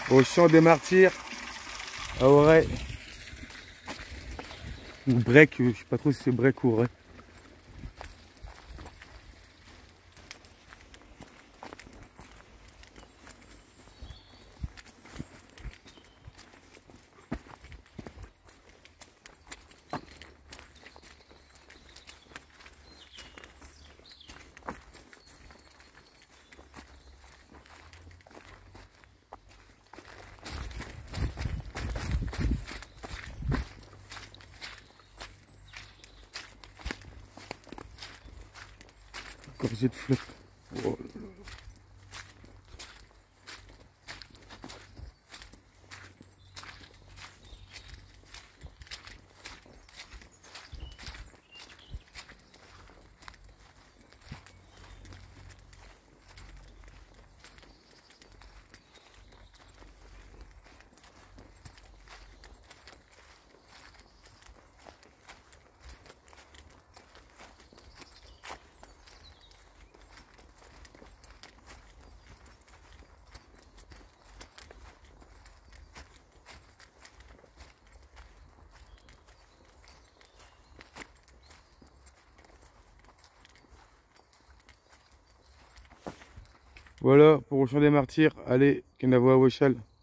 au champ des martyrs, à Auray. Ou Brec, je sais pas trop si c'est Brec ou Auray. Gorgée de flotte. Oh. Voilà pour le champ des martyrs. Allez, Kenavo à Wechal.